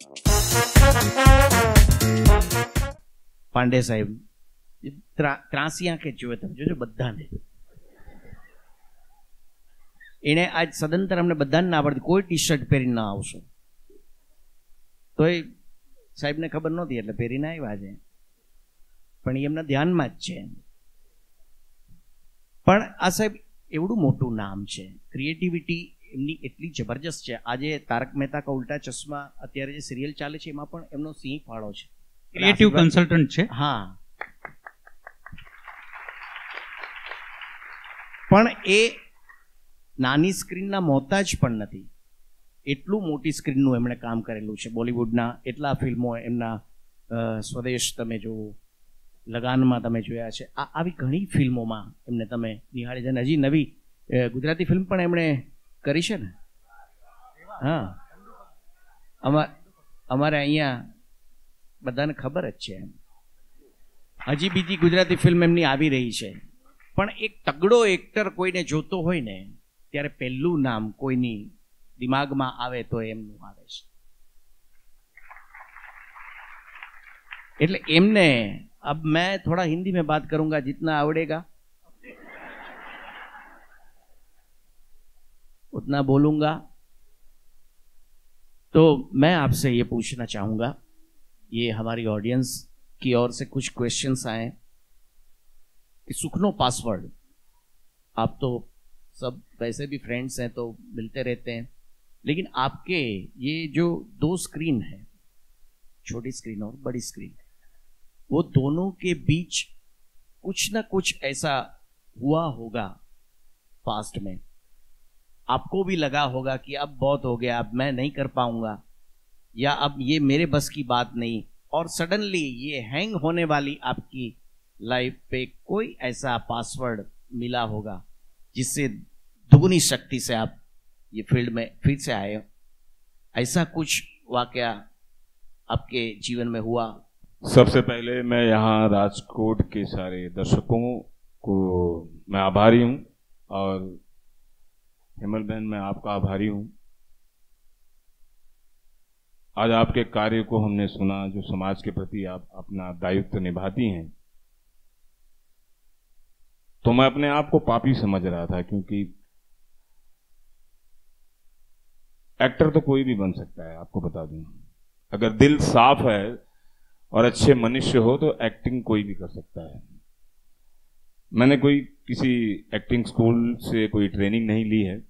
પાંડે સાહેબ ત્રાસી આંખે જોવે, તમે જોજો બધાને. એને આજ સદંતર અમને બધાને ના આવડતી, કોઈ ટી શર્ટ પહેરીને ના આવશો તોય સાહેબને ખબર નહોતી એટલે પહેરીને આવ્યા છે, પણ એ એમના ધ્યાનમાં જ છે. પણ આ સાહેબ એવડું મોટું નામ છે, ક્રિએટિવિટી એમની એટલી જબરજસ્ત છે. આજે તારક મહેતા કા ઉલ્ટા ચશ્મા અત્યારે જે સિરિયલ ચાલે છે એમાં પણ એમનો સિંહ ફાળો છે, ક્રિએટિવ કન્સલ્ટન્ટ છે. હા, પણ એ નાની સ્ક્રીનના મોહતાજ પણ નથી, એટલું મોટી સ્ક્રીનનું એમણે કામ કરેલું છે. બોલિવૂડના એટલા ફિલ્મો એમના, સ્વદેશ તમે જુઓ, લગાનમાં તમે જોયા છે, આવી ઘણી ફિલ્મોમાં એમને તમે નિહાળી છે. હજી નવી ગુજરાતી ફિલ્મ પણ એમણે કરી છે ને. હા, અમારે અહીંયા બધાને ખબર જ છે. હજી બીજી ગુજરાતી ફિલ્મ એમની આવી રહી છે. પણ એક તગડો એક્ટર કોઈને જોતો હોય ને ત્યારે પહેલું નામ કોઈની દિમાગમાં આવે તો એમનું આવે છે. એટલે એમને अब मैं थोड़ा हिंदी में बात करूंगा जितना आवड़ेगा उतना बोलूंगा. तो मैं आपसे ये पूछना चाहूंगा, ये हमारी ऑडियंस की ओर से कुछ क्वेश्चंस आए कि सुखनो पासवर्ड, आप तो सब वैसे भी फ्रेंड्स हैं तो मिलते रहते हैं, लेकिन आपके ये जो दो स्क्रीन है, छोटी स्क्रीन और बड़ी स्क्रीन, वो दोनों के बीच कुछ ना कुछ ऐसा हुआ होगा पास्ट में, आपको भी लगा होगा कि अब बहुत हो गया, अब मैं नहीं कर पाऊंगा, या अब ये मेरे बस की बात नहीं, और सडनली ये हैंग होने वाली आपकी लाइफ पे कोई ऐसा पासवर्ड मिला होगा जिससे दुगनी शक्ति से आप ये फील्ड में फिर से आए हो. ऐसा कुछ वाकया आपके जीवन में हुआ? सबसे पहले मैं यहाँ राजकोट के सारे दर्शकों को मैं आभारी हूँ, और हेमल बहन मैं आपका आभारी हूँ. आज आपके कार्य को हमने सुना, जो समाज के प्रति आप अपना दायित्व निभाती हैं. तो मैं अपने आप को पापी समझ रहा था, क्योंकि एक्टर तो कोई भी बन सकता है, आपको बता दूं. अगर दिल साफ है और अच्छे मनुष्य हो तो एक्टिंग कोई भी कर सकता है. मैंने कोई किसी एक्टिंग स्कूल से कोई ट्रेनिंग नहीं ली है.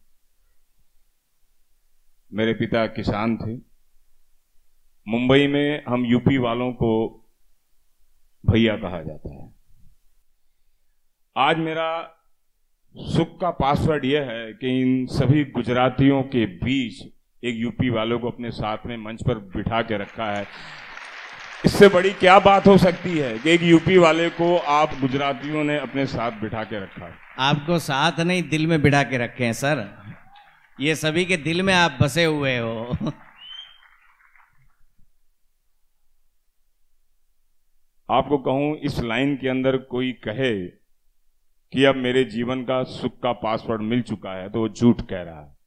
मेरे पिता किसान थे. मुंबई में हम यूपी वालों को भैया कहा जाता है. आज मेरा सुख का पासवर्ड यह है कि इन सभी गुजरातियों के बीच एक यूपी वालों को अपने साथ में मंच पर बिठा के रखा है. इससे बड़ी क्या बात हो सकती है कि एक यूपी वाले को आप गुजरातियों ने अपने साथ बिठा के रखा है. आपको साथ नहीं, दिल में बिठा के रखे हैं सर. ये सभी के दिल में आप बसे हुए हो. आपको कहूं, इस लाइन के अंदर कोई कहे कि अब मेरे जीवन का सुख का पासवर्ड मिल चुका है तो वो झूठ कह रहा है.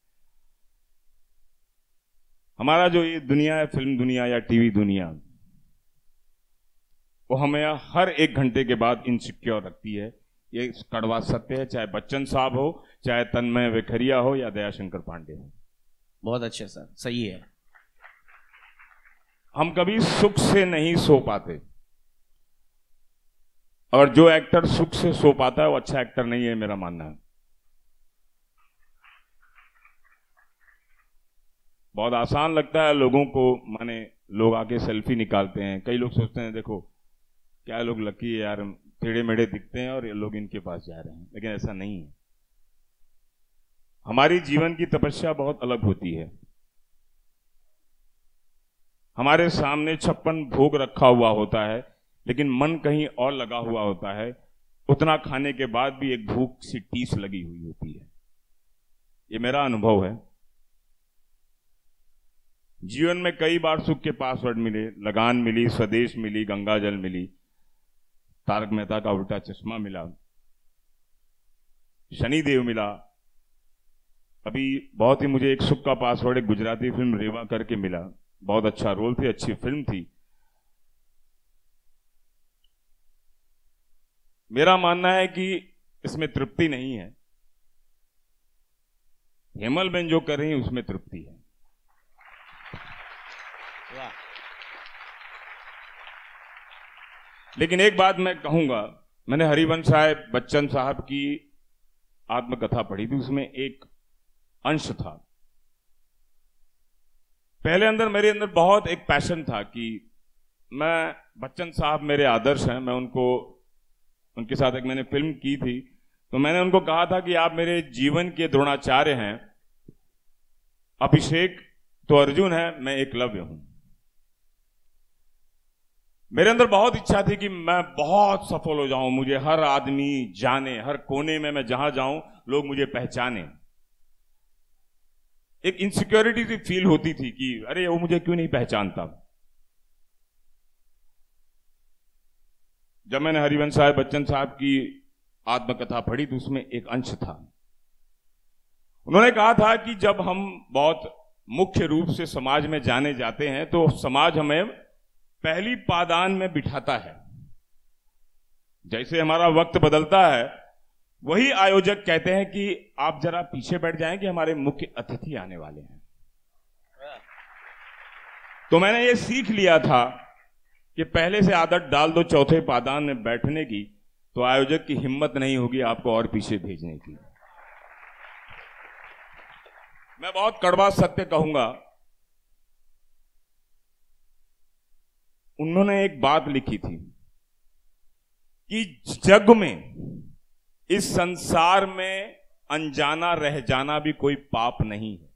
हमारा जो ये दुनिया है, फिल्म दुनिया या टीवी दुनिया, वो हमें हर एक घंटे के बाद इनसिक्योर रखती है. ये कड़वा सत्य है, चाहे बच्चन साहब हो, चाहे तन्मय वेखरिया हो, या दयाशंकर पांडे हो. बहुत अच्छे सर, सही है. हम कभी सुख से नहीं सो पाते, और जो एक्टर सुख से सो पाता है वो अच्छा एक्टर नहीं है, मेरा मानना है. बहुत आसान लगता है लोगों को, माने लोग आके सेल्फी निकालते हैं. कई लोग सोचते हैं देखो क्या लोग लकी है यार, टेढ़े मेढ़े दिखते हैं और ये लोग इनके पास जा रहे हैं, लेकिन ऐसा नहीं है. हमारी जीवन की तपस्या बहुत अलग होती है. हमारे सामने 56 भोग रखा हुआ होता है, लेकिन मन कहीं और लगा हुआ होता है. उतना खाने के बाद भी एक भूख सी टीस लगी हुई होती है. ये मेरा अनुभव है. जीवन में कई बार सुख के पासवर्ड मिले. लगान मिली, स्वदेश मिली, गंगा जल मिली, तारक मेहता का उल्टा चश्मा मिला, शनिदेव मिला. अभी बहुत ही मुझे एक सुख का पासवर्ड एक गुजराती फिल्म रेवा करके मिला. बहुत अच्छा रोल थी, अच्छी फिल्म थी। मेरा मानना है कि इसमें तृप्ति नहीं है, हेमल बेन जो कर रही है उसमें तृप्ति है। लेकिन एक बात मैं कहूंगा, मैंने हरिवंश राय बच्चन साहब की आत्मकथा पढ़ी थी, उसमें एक अंश था, पहले मेरे अंदर बहुत एक पैशन था कि मैं, बच्चन साहब मेरे आदर्श हैं, मैं उनके साथ एक मैंने फिल्म की थी, तो मैंने उनको कहा था कि आप मेरे जीवन के द्रोणाचार्य हैं, अभिषेक तो अर्जुन है, मैं एकलव्य हूं। मेरे अंदर बहुत इच्छा थी कि मैं बहुत सफल हो जाऊं, मुझे हर आदमी जाने, हर कोने में मैं जहां जाऊं लोग मुझे पहचाने। एक इनसिक्योरिटी सी फील होती थी कि अरे वो मुझे क्यों नहीं पहचानता। जब मैंने हरिवंश राय बच्चन साहब की आत्मकथा पढ़ी तो उसमें एक अंश था, उन्होंने कहा था कि जब हम बहुत मुख्य रूप से समाज में जाने जाते हैं तो समाज हमें पहली पादान में बिठाता है। जैसे हमारा वक्त बदलता है, वही आयोजक कहते हैं कि आप जरा पीछे बैठ जाएं कि हमारे मुख्य अतिथि आने वाले हैं। तो मैंने ये सीख लिया था कि पहले से आदत डाल दो चौथे पादान में बैठने की, तो आयोजक की हिम्मत नहीं होगी आपको और पीछे भेजने की। मैं बहुत कड़वा सत्य कहूंगा, उन्होंने एक बात लिखी थी कि जग में, इस संसार में अनजाना रह जाना भी कोई पाप नहीं है।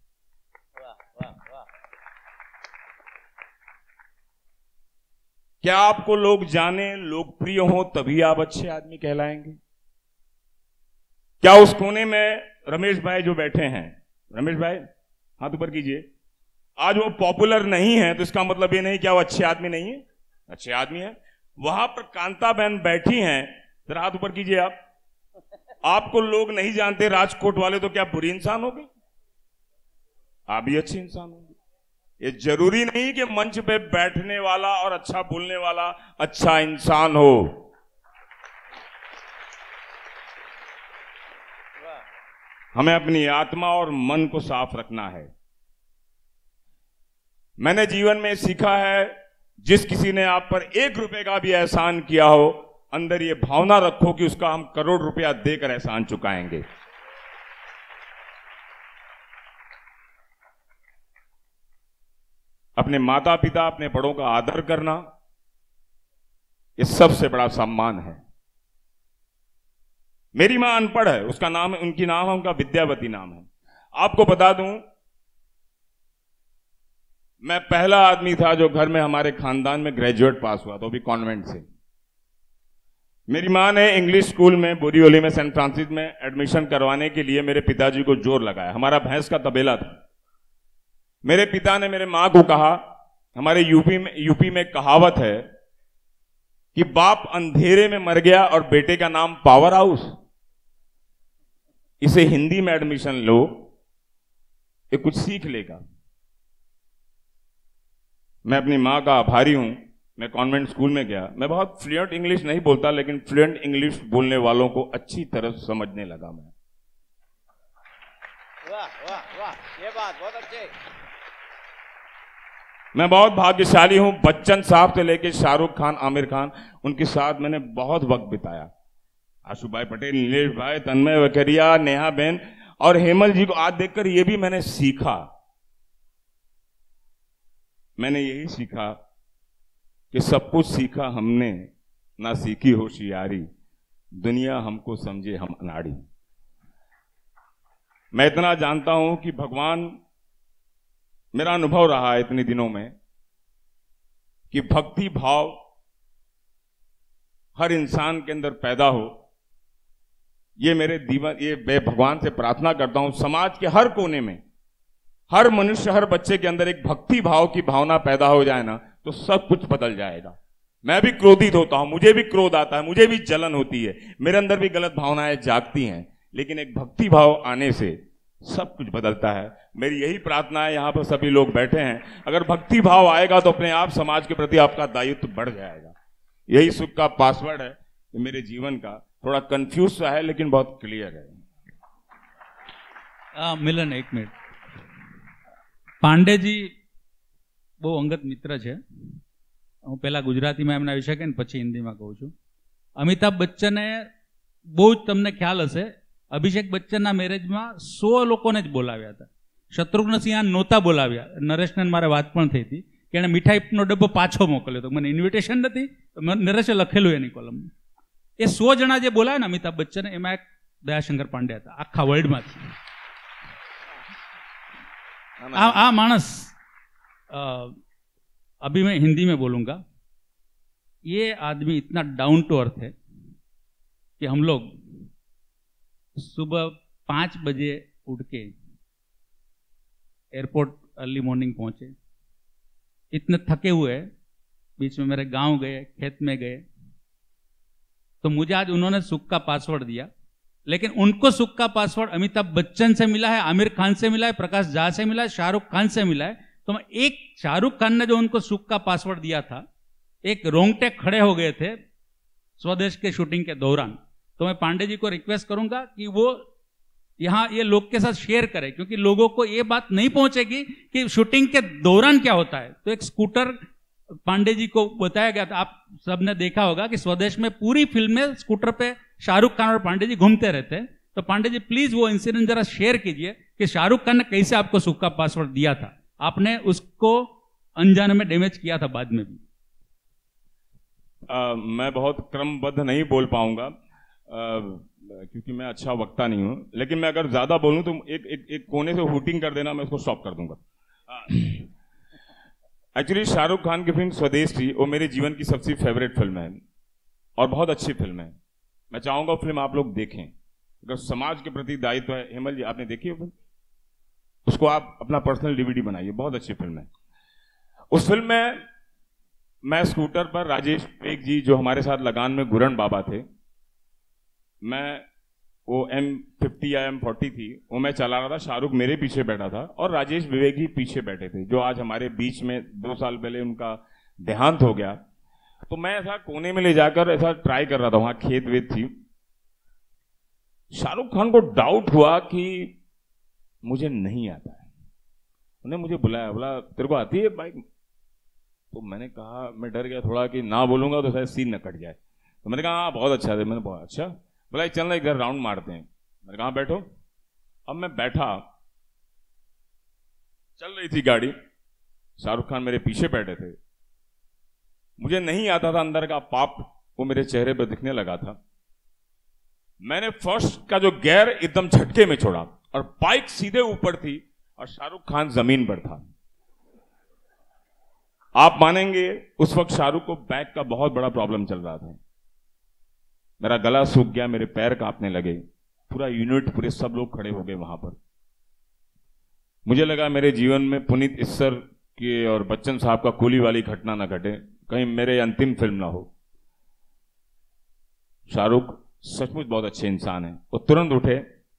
क्या आपको लोग जाने, लोकप्रिय हो तभी आप अच्छे आदमी कहलाएंगे? क्या उस कोने में रमेश भाई जो बैठे हैं, रमेश भाई हाथ ऊपर कीजिए, आज वो पॉपुलर नहीं है तो इसका मतलब ये नहीं क्या वो अच्छे आदमी नहीं है, अच्छे आदमी है। वहां पर कांता बहन बैठी हैं, जरा हाथ ऊपर कीजिए आप। आपको लोग नहीं जानते राजकोट वाले, तो क्या बुरी इंसान होगी? आप भी अच्छे इंसान होंगे। ये जरूरी नहीं कि मंच पे बैठने वाला और अच्छा बोलने वाला अच्छा इंसान हो। हमें अपनी आत्मा और मन को साफ रखना है। मैंने जीवन में सीखा है, जिस किसी ने आप पर 1 रुपए का भी एहसान किया हो, अंदर ये भावना रखो कि उसका हम करोड़ रुपया देकर एहसान चुकाएंगे। अपने माता पिता, अपने बड़ों का आदर करना, ये सबसे बड़ा सम्मान है। मेरी मां अनपढ़ है, उसका नाम, उनकी नाम है, उनका विद्यावती नाम है। आपको बता दूं, मैं पहला आदमी था जो घर में हमारे खानदान में ग्रेजुएट पास हुआ, तो भी कॉन्वेंट से। मेरी मां ने इंग्लिश स्कूल में बोरीवली में, सेंट फ्रांसिस में एडमिशन करवाने के लिए मेरे पिताजी को जोर लगाया। हमारा भैंस का तबेला था। मेरे पिता ने मेरे मां को कहा, हमारे यूपी में कहावत है कि बाप अंधेरे में मर गया और बेटे का नाम पावर हाउस, इसे हिंदी में एडमिशन लो, ये कुछ सीख लेगा। मैं अपनी मां का आभारी हूं। मैं कॉन्वेंट स्कूल में गया, मैं बहुत फ्लुएंट इंग्लिश नहीं बोलता, लेकिन फ्लुएंट इंग्लिश बोलने वालों को अच्छी तरह समझने लगा मैं। वाह वाह वाह, ये बात बहुत अच्छी। मैं बहुत भाग्यशाली हूं, बच्चन साहब से लेके शाहरुख खान, आमिर खान, उनके साथ मैंने बहुत वक्त बिताया। आशु भाई पटेल, नीलेश भाई, तन्मय वकरिया, नेहा बहन और हेमल जी को आज देखकर ये भी मैंने सीखा। मैंने यही सीखा कि सब कुछ सीखा हमने, ना सीखी होशियारी, दुनिया हमको समझे हम अनाड़ी। मैं इतना जानता हूं कि भगवान, मेरा अनुभव रहा है इतने दिनों में कि भक्ति भाव हर इंसान के अंदर पैदा हो। ये मेरे जीवन, ये मैं भगवान से प्रार्थना करता हूं, समाज के हर कोने में, हर मनुष्य, हर बच्चे के अंदर एक भक्ति भाव की भावना पैदा हो जाए ना, तो सब कुछ बदल जाएगा। मैं भी क्रोधित होता हूं, मुझे भी क्रोध आता है, मुझे भी जलन होती है, मेरे अंदर भी गलत भावनाएं जागती हैं, लेकिन एक भक्ति भाव आने से सब कुछ बदलता है। मेरी यही प्रार्थना है, यहाँ पर सभी लोग बैठे हैं, अगर भक्ति भाव आएगा तो अपने आप समाज के प्रति आपका दायित्व बढ़ जाएगा। यही सुख का पासवर्ड है मेरे जीवन का। थोड़ा कंफ्यूज सा है लेकिन बहुत क्लियर है। મિલન એક મિનિટ, પાંડેજી બહુ અંગત મિત્ર છે. હું પહેલા ગુજરાતીમાં એમના વિશે કહીને પછી હિન્દીમાં કહું છું. અમિતાભ બચ્ચને બહુ જ તમને ખ્યાલ હશે, અભિષેક બચ્ચનના મેરેજમાં 100 લોકોને જ બોલાવ્યા હતા. શત્રુઘ્ન સિંહા નહોતા બોલાવ્યા. નરેશને મારે વાત પણ થઈ હતી કે એણે મીઠાઈનો ડબ્બો પાછો મોકલ્યો હતો, મને ઇન્વિટેશન નથી, નરેશે લખેલું એની કોલમમાં. એ 100 જણા જે બોલાવે ને અમિતાભ બચ્ચન, એમાં એક દયાશંકર પાંડે હતા આખા વર્લ્ડમાંથી. मानस अभी मैं हिंदी में बोलूंगा. ये आदमी इतना डाउन टू अर्थ है कि हम लोग सुबह 5 बजे उठ के एयरपोर्ट अर्ली मॉर्निंग पहुंचे, इतने थके हुए, बीच में मेरे गांव गए, खेत में गए. तो मुझे आज उन्होंने सुख का पासवर्ड दिया, लेकिन उनको सुख का पासवर्ड अमिताभ बच्चन से मिला है, आमिर खान से मिला है, प्रकाश झा से मिला है, शाहरुख खान से मिला है. तो मैं एक शाहरुख खान ने जो उनको सुख का पासवर्ड दिया था, एक रोंगटे खड़े हो गए थे स्वदेश के शूटिंग के दौरान. तो मैं पांडे जी को रिक्वेस्ट करूंगा कि वो यहां ये लोग के साथ शेयर करें, क्योंकि लोगों को ये बात नहीं पहुंचेगी कि शूटिंग के दौरान क्या होता है. तो एक स्कूटर पांडे जी को बताया गया था, आप सबने देखा होगा कि स्वदेश में पूरी फिल्म में स्कूटर पे शाहरुख खान और पांडे जी घूमते रहते हैं. तो पांडे जी प्लीज वो इंसिडेंट जरा शेयर कीजिए कि शाहरुख खान ने कैसे आपको सुख का पासवर्ड दिया था, आपने उसको अनजाने में डैमेज किया था बाद में भी. मैं बहुत क्रमबद्ध नहीं बोल पाऊंगा क्योंकि मैं अच्छा वक्ता नहीं हूं, लेकिन मैं अगर ज्यादा बोलूं तो एक कोने से हुटिंग कर देना, मैं उसको स्टॉप कर दूंगा. एक्चुअली शाहरुख खान की फिल्म स्वदेश थी, वो मेरे जीवन की सबसे फेवरेट फिल्म है और बहुत अच्छी फिल्म है. मैं चाहूंगा फिल्म आप लोग देखें, अगर समाज के प्रति दायित्व है. हेमल जी आपने देखी है फिल्म? उसको आप अपना पर्सनल डीवीडी बनाइए, बहुत अच्छी फिल्म है. उस फिल्म में मैं स्कूटर पर, राजेश विवेक जी जो हमारे साथ लगान में गुरन बाबा थे, मैं वो M50 या M40 थी, वो मैं चला रहा था, शाहरुख मेरे पीछे बैठा था और राजेश विवेक जी पीछे बैठे थे, जो आज हमारे बीच में 2 साल पहले उनका देहांत हो गया. तो मैं ऐसा कोने में ले जाकर ऐसा ट्राई कर रहा था, वहां खेत वेत थी. शाहरुख खान को डाउट हुआ कि मुझे नहीं आता है. उन्हें मुझे बुलाया, बोला तेरे को आती है बाइक? तो मैंने कहा, मैं डर गया थोड़ा कि ना बोलूंगा तो शायद सीन न कट जाए. तो मैंने कहा हाँ बहुत अच्छा है. मैंने बहुत अच्छा. बोला चलना इधर राउंड मारते हैं. मैंने कहा बैठो. अब मैं बैठा, चल रही थी गाड़ी, शाहरुख खान मेरे पीछे बैठे थे. मुझे नहीं आता था, अंदर का पाप वो मेरे चेहरे पर दिखने लगा था. मैंने फर्स्ट का जो गियर एकदम झटके में छोड़ा और बाइक सीधे ऊपर थी और शाहरुख खान जमीन पर था. आप मानेंगे उस वक्त शाहरुख को बैक का बहुत बड़ा प्रॉब्लम चल रहा था. मेरा गला सूख गया, मेरे पैर कांपने लगे. पूरा यूनिट, पूरे सब लोग खड़े हो गए वहां पर. मुझे लगा मेरे जीवन में पुनीत इस्सर के और बच्चन साहब का कूली वाली घटना ना घटे, कहीं मेरे अंतिम फिल्म ना हो. शाहरुख सचमुच बहुत अच्छे इंसान है. वो तुरंत उठे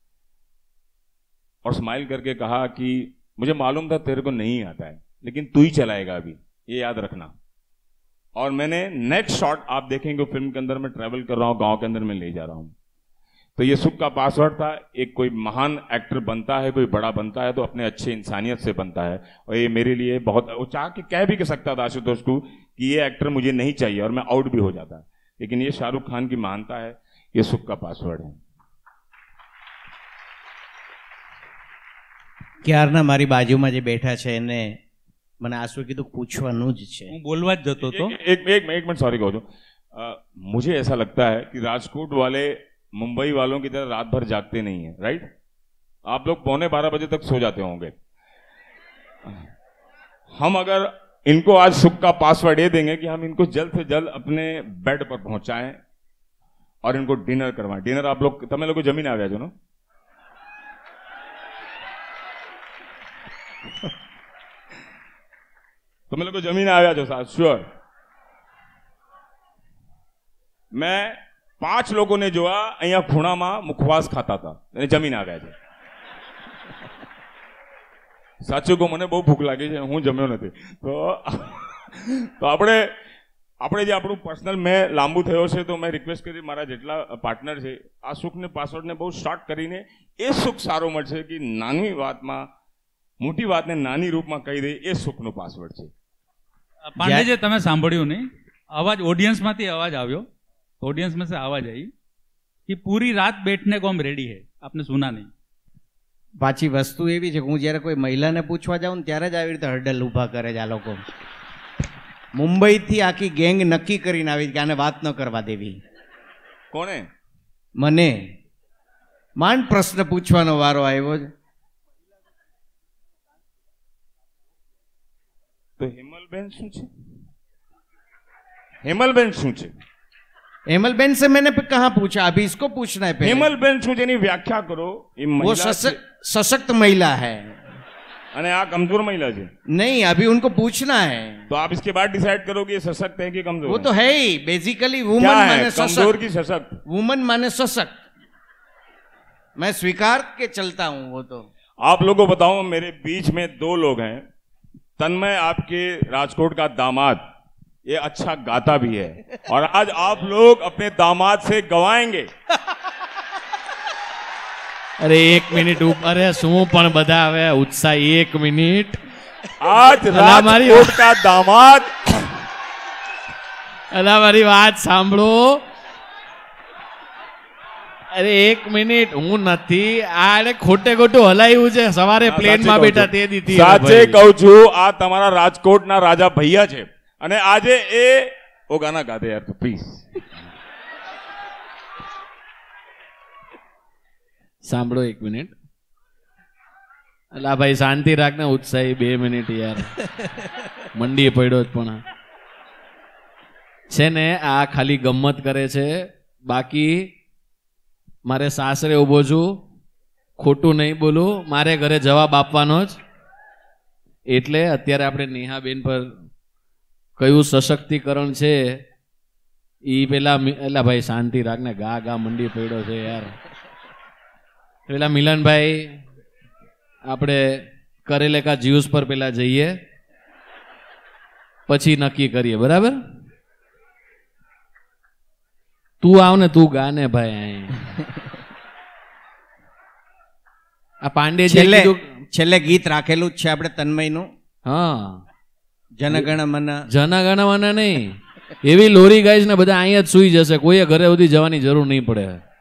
और स्माइल करके कहा कि मुझे मालूम था तेरे को नहीं आता है, लेकिन तू ही चलाएगा अभी, ये याद रखना. और मैंने नेक्स्ट शॉट आप देखेंगे फिल्म के अंदर मैं ट्रैवल कर रहा हूं, गांव के अंदर मैं ले जा रहा हूं. तो ये सुख का पासवर्ड था. एक कोई महान एक्टर बनता है, कोई बड़ा बनता है तो अपने अच्छे इंसानियत से बनता है. और ये मेरे लिए बहुत, वो चाह के कह भी सकता था आशुतोष को कि ये एक्टर मुझे नहीं चाहिए और मैं आउट भी हो जाता है, लेकिन ये शाहरुख खान की महानता है, ये सुख का पासवर्ड है. ક્યારના મારી બાજુમાં જે બેઠા છે એને મને આશુ કીધું પૂછવાનું જ છે. હું બોલવા જ જતો હતો. एक मिनट सॉरी कहूँ तो मुझे ऐसा लगता है कि राजकोट वाले मुंबई वालों की तरह रात भर जागते नहीं है, राइट? आप लोग 11:15 बजे तक सो जाते होंगे. हम अगर इनको आज सुख का पासवर्ड ये देंगे कि हम इनको जल्द से जल्द अपने बेड पर पहुंचाएं और इनको डिनर करवाएं. डिनर आप लोग, તમે લોકો જમીને આવ્યા છો ને? તમે લોકો જમીને આવ્યા છો સાહેબ? શ્યોર. मैं 5 लोगों ने જોયા અહીંયા ખૂણામાં મુખવાસ ખાતા હતા અને જમીને આવ્યા છે. સાચું કહું, મને બહુ ભૂખ લાગી છે, હું જમ્યો નથી. તો આપણે જે આપણું પર્સનલ મેં લાંબુ થયો છે, તો મેં રિક્વેસ્ટ કરી મારા જેટલા પાર્ટનર છે, આ સુખને પાસવર્ડને બહુ શોર્ટ કરીને એ સુખ સારો મળશે કે નાની વાતમાં મોટી વાતને નાની રૂપમાં કહી દે, એ સુખનો પાસવર્ડ છે. પાંડેજી, તમે સાંભળ્યું નહીં? आवाज ऑडियंस में आवाज આવ્યો, ऑडियंस में से आवाज आई कि पूरी रात बैठने को हम रेडी है. आपने सुना नहीं? પાછી વસ્તુ એવી છે કે હું જ્યારે કોઈ મહિલાને પૂછવા જાઉં ને ત્યારે જ આવી રીતે હર્ડલ ઊભા કરે છે આ લોકો. મુંબઈથી આખી ગેંગ નક્કી કરીને આવી કે આને વાત ન કરવા દેવી. કોણે? મને માંડ પ્રશ્ન પૂછવાનો વારો આવ્યો છે. તો હેમલબેન શું છે? हेमलबेन શું છે? हेमलबेन से मैंने कहाँ पूछा, अभी इसको पूछना है पहले. हेमलबेन શું છે એની વ્યાખ્યા કરો. એ वो सशक्त महिला है અને આ કમજોર महिला છે. नहीं, अभी उनको पूछना है. तो आप इसके बाद डिसाइड करो कि ये सशक्त है कि कमजोर. वो तो है ही, बेसिकली वुमन माने कमजोर की सशक्त. वुमन माने सशक्त, मैं स्वीकार के चलता हूं. वो तो आप लोगों को बताऊं, मेरे बीच में 2 लोग हैं. तन्मय आपके राजकोट का दामाद, ये अच्छा गाता भी है, और आज आप लोग अपने दामाद से गवाएंगे. अरे 1 मिनिट अरे શું પણ બધા હવે ઉત્સાહ. 1 મિનિટ. आज राजकोट का दामाद. અલા મારી વાત સાંભળો. અરે 1 મિનિટ, હું નથી આ ખોટે ખોટું હલાયું છે. સવારે પ્લેનમાં બેઠા તે દીધી. સાચે કહું છું, આ તમારા રાજકોટના રાજા ભૈયા છે, અને આજે એ ઓ ગાના ગાતે યાર, તો પ્લીઝ સાંભળો 1 મિનિટ. અલા ભાઈ શાંતિ રાખને ઉત્સાહી. 2 મિનિટ યાર, મંડી પડ્યો જ પણ છે ને. આ ખાલી ગમ્મત કરે છે, બાકી મારે સાસરે ઉભો છું, ખોટું નહીં બોલું, મારે ઘરે જવાબ આપવાનો જ. એટલે અત્યારે આપણે નેહાબેન પર કયું સશક્તિકરણ છે એ પેલા એલા ભાઈ શાંતિ રાખને, ગા ગા મંડી પડ્યો છે યાર. પેલા મિલનભાઈ આપણે કરેલેકા જ્યુસ પર પેલા જઈએ, પછી નક્કી કરીએ, બરાબર? તું આવ ને, તું ગા ને ભાઈ. અહીં આ પાંડેજી છેલ્લે ગીત રાખેલું જ છે આપણે તન્મયનું. હા, જનગણ મન. જનગણ મન નહીં, એવી લોરી ગાઈશ ને બધા અહીંયા જ સુઈ જશે, કોઈએ ઘરે સુધી જવાની જરૂર નહીં પડે.